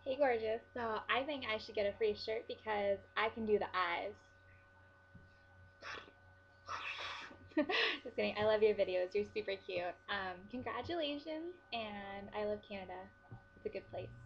Hey, gorgeous. So I think I should get a free shirt because I can do the eyes. Just kidding. I love your videos. You're super cute. Congratulations, and I love Canada. It's a good place.